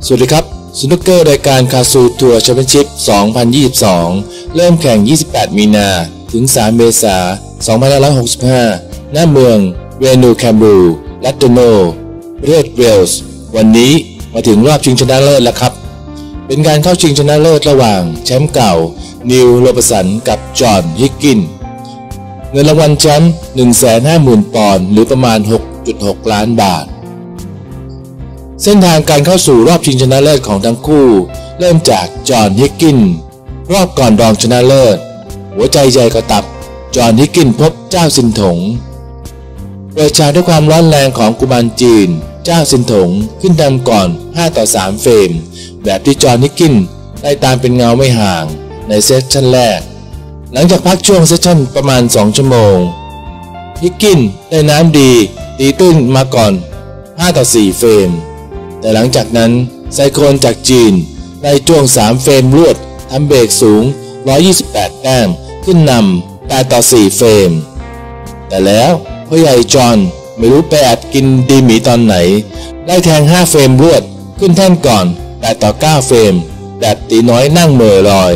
สวัสดีครับสนุกเกอร์รายการคาซูทัวร์แชมเปี้ยนชิพ 2022 เริ่มแข่ง 28 มีนาถึง 3 เมษายน 2565 ณ เมืองเวนูแคมบรูรัตโตโนประเทศเวลส์วันนี้มาถึงรอบชิงชนะเลิศแล้วครับเป็นการเข้าชิงชนะเลิศระหว่างแชมป์เก่านิวโรบสันกับจอห์นฮิกกินเงินรางวัลแชมป์ 150,000 ปอนด์หรือประมาณ 6.6 ล้านบาทเส้นทางการเข้าสู่รอบชิงชนะเลิศของทั้งคู่เริ่มจากจอห์นฮิกกินรอบก่อนรองชนะเลิศหัวใจใหญ่กระตับจอห์นฮิกกินพบเจ้าซินถงเปิดฉากด้วยความร้อนแรงของกุมารจีนเจ้าซินถงขึ้นนำก่อน5-3 เฟรมแบบที่จอห์นฮิกกินได้ตามเป็นเงาไม่ห่างในเซสชั่นแรกหลังจากพักช่วงเซสชั่นประมาณ2 ชั่วโมงฮิกกินได้น้ำดีตีตื้นมาก่อน5-4 เฟรมแต่หลังจากนั้นไซโคลนจากจีนได้จ้วง3 เฟรมรวดทำเบรกสูง128 แต้มขึ้นนำ8-4 เฟรมแต่แล้วพ่อใหญ่จอห์นไม่รู้ไปแอบกินดีหมีตอนไหนได้แทง5 เฟรมรวดขึ้นแท่นก่อน8-9 เฟรมแบบตีน้อยนั่งเหม่อลอย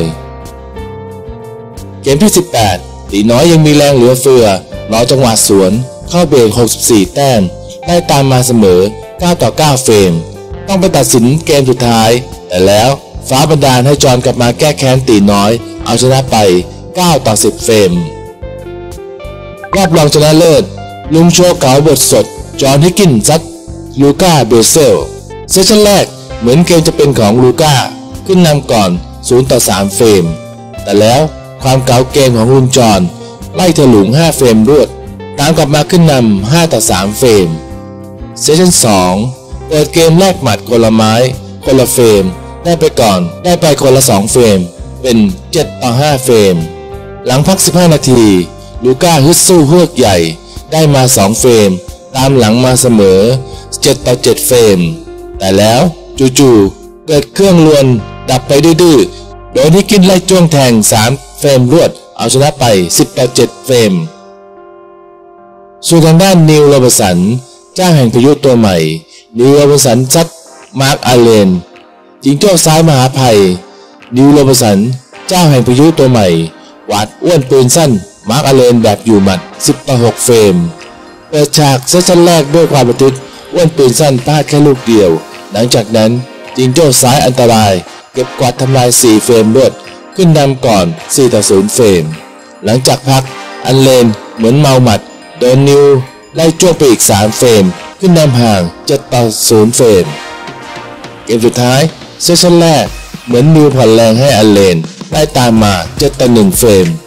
เกมที่18ตีน้อยยังมีแรงเหลือเฟือรอจังหวะสวนเข้าเบรก64 แต้มได้ตามมาเสมอ9-9 เฟรมต้องไปตัดสินเกมสุดท้ายแต่แล้วฟ้าบันดาลให้จอห์นกลับมาแก้แค้นตีน้อยเอาชนะไป9-10 เฟรมรอบรองชนะเลิศลุงโชว์เก๋าบทสดจอห์นฮิกกินซัดลูก้าเบเซลเซสชั่นแรกเหมือนเกมจะเป็นของลูก้าขึ้นนำก่อน0-3 เฟรมแต่แล้วความเก๋าเกมของลุงจอห์นไล่ถลุง5 เฟรมรวดตามกลับมาขึ้นนำ5-3 เฟรมเซสชั่น2เปิดเกมแลกหมัดคนละไม้คนละเฟรมได้ไปคนละ2 เฟรมเป็น7-5 เฟรมหลังพัก15 นาทีลูก้าฮึดสู้เฮือกใหญ่ได้มา2 เฟรมตามหลังมาเสมอ7-7 เฟรมแต่แล้วจู่ๆเกิดเครื่องลวนดับไปดื้อๆโดยฮิกกินไล่จ้วงแทง3 เฟรมรวดเอาชนะไป10-7 เฟรมส่วนทางด้านนิวโรบสันเจ้าแห่งพายุตัวใหม่นิวโรบสันซัดมาร์คอาเลนจิงโจ้ซ้ายมหาภัยนิวโรบสันเจ้าแห่งพายุตัวใหม่หวาดอ้วนปืนสั้นมาร์คอาเลนแบบอยู่หมัด10-6 เฟรมเปิดฉากเซสชั่นแรกด้วยความระทึกอ้วนปืนสั้นพลาดแค่ลูกเดียวหลังจากนั้นจิงโจ้ซ้ายอันตรายเก็บกวาดทำลาย4 เฟรมรวดขึ้นนำก่อน4-0 เฟรมหลังจากพักอันเลนเหมือนเมาหมัดโดนนิวไล่จ้วงไปอีก3 เฟรมขึ้นนำห่าง7-0 เฟรมเกมสุดท้ายเซสชั่นแรกเหมือนนิวผ่อนแรงให้อันเลนไล่ตามมา7-1 เฟรม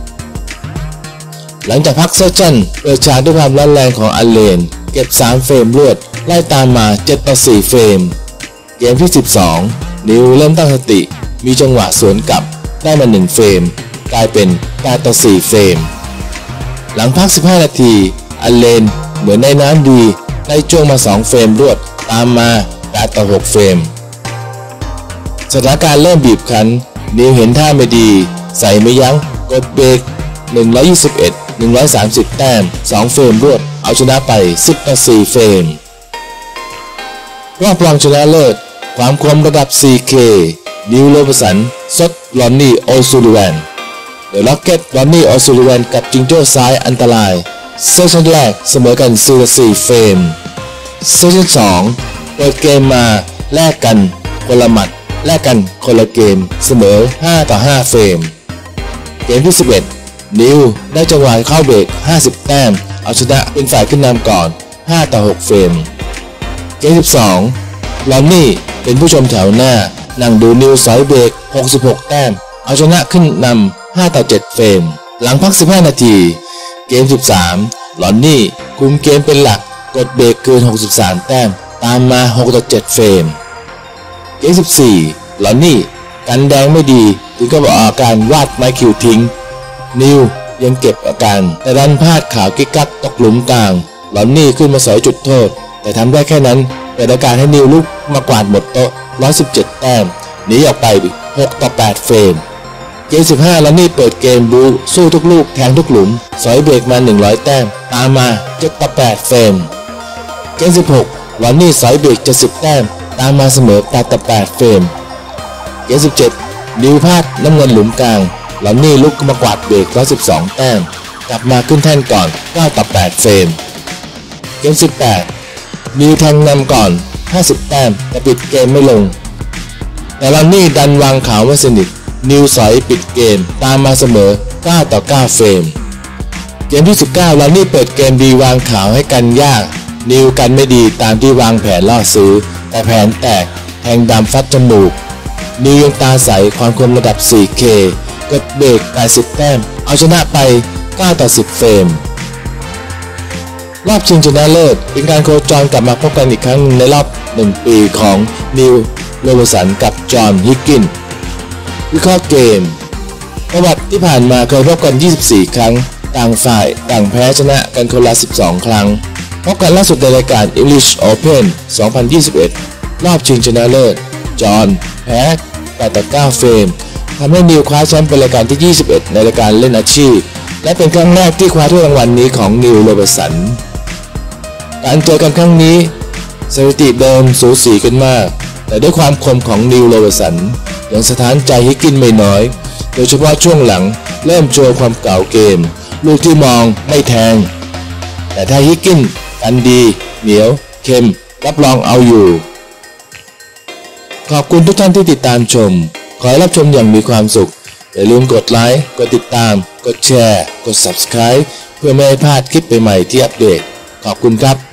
หลังจากพักเซสชั่นเปิดฉากด้วยความร้อนแรงของอันเลนเก็บ3 เฟรมรวดไล่ตามมา7-4 เฟรมเกมที่12นิวเริ่มตั้งสติมีจังหวะสวนกลับได้มา1 เฟรมกลายเป็น8-4 เฟรมหลังพัก15 นาทีอันเลนเหมือนได้น้ำดีไล่จ้วงมา2 เฟรมรวดตามมา8-6 เฟรมสถานการณ์เริ่มบีบคั้นนิวเห็นท่าไม่ดีใส่ไม่ยั้งกดเบรก121-130 แต้ม2 เฟรมรวดเอาชนะไป10-4 เฟรมรอบรองชนะเลิศความคมระดับ 4K นิวโรบสันซดลอนนี่โอซูลิแวนเดอะล็อกเก็ตลอนนี่โอซูลิแวนกับจิงโจ้ซ้ายอันตรายเซสชั่นแรกเสมอกัน4-4 เฟรมเซสชั่น2เปิดเกมมาแลกกันคนละหมัดแลกกันคนละเกมเสมอ5-5 เฟรมเกมที่11นิวได้จังหวะเข้าเบรก50 แต้มเอาชนะเป็นฝ่ายขึ้นนำก่อน5-6 เฟรมเกม12ลอนนี่เป็นผู้ชมแถวหน้านั่งดูนิวสอยเบรก66 แต้มเอาชนะขึ้นนำ5-7 เฟรมหลังพัก15 นาทีเกม13ลอนนี่คุมเกมเป็นหลักกดเบรกเกิน63 แต้มตามมา6-7 เฟรมเกม14ลอนนี่กันแดงไม่ดีถึงกับออกอาการวาดไม้คิวทิ้งนิวยังเก็บอาการแต่ดันพลาดข่าวกิ๊กกักตกหลุมกลางลอนนี่ขึ้นมาสอยจุดโทษแต่ทำได้แค่นั้นเปิดอาการให้นิวลุกมากวาดหมดโต๊ะ117 แต้มหนีออกไป6-8 เฟรมเกม15ลอนนี่เปิดเกมบูสู้ทุกลูกแทงทุกหลุมสอยเบรกมา100 แต้มตามมา7-8 เฟรมเกม16ลอนนี่สอยเบรก70 แต้มตามมาเสมอ8-8เฟรมเกม17นิวพลาดน้ำเงินหลุมกลางลอนนี่ลุกมากวาดเบรก112แต้มกลับมาขึ้นแท่นก่อน9-8เฟรมเกม18นิวแทงนำก่อน50แต้มแต่ปิดเกมไม่ลงแต่ลอนนี่ดันวางขาวไม่สนิทนิวสอยปิดเกมตามมาเสมอ9-9เฟรมเกมที่19ลอนนี่เปิดเกมดีวางขาวให้กันยากนิวกันไม่ดีตามที่วางแผนล่อซื้อแต่แผนแตกแทงดำฟัดจมูกนิวยังตาใสความคมระดับ 4K กดเบรก80แต้มเอาชนะไป9-10เฟรมรอบชิงชนะเลิศเป็นการโคจรกลับมาพบกันอีกครั้งในรอบ1ปีของนิวโรเบสันกับจอห์นฮิกกินส์วิเคราะห์เกมประวัติที่ผ่านมาเคยพบกัน24ครั้งต่างฝ่ายต่างแพ้ชนะกันคนละ12ครั้งพบกันล่าสุดในรายการ English Open 2021 รอบชิงชนะเลิศจอห์นแพ้8-9เฟรมทำให้นิวคว้าแชมป์เป็นรายการที่21ในรายการเล่นอาชีพและเป็นครั้งแรกที่คว้าถ้วยรางวัลนี้ของนิวโรเบสันการเจอกันครั้งนี้สถิติเดิมสูสีกันมากแต่ด้วยความคมของนิวโรเบสันยังสะท้านใจฮิกกินไม่น้อยโดยเฉพาะช่วงหลังเริ่มโชว์ความเก่าเกมลูกที่มองไม่แทงแต่ถ้าฮิกกินกันดีเหนียวเค็มรับรองเอาอยู่ขอบคุณทุกท่านที่ติดตามชมขอให้รับชมอย่างมีความสุขอย่าลืมกดไลค์กดติดตามกดแชร์กด Subscribe เพื่อไม่ให้พลาดคลิปใหม่ๆที่อัปเดตขอบคุณครับ